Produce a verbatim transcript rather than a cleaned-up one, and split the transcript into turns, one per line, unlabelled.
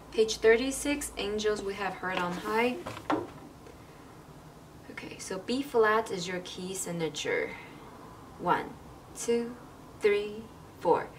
Page thirty-six, angels, we have heart on high. Okay, so B flat is your key signature. One, two, three, four.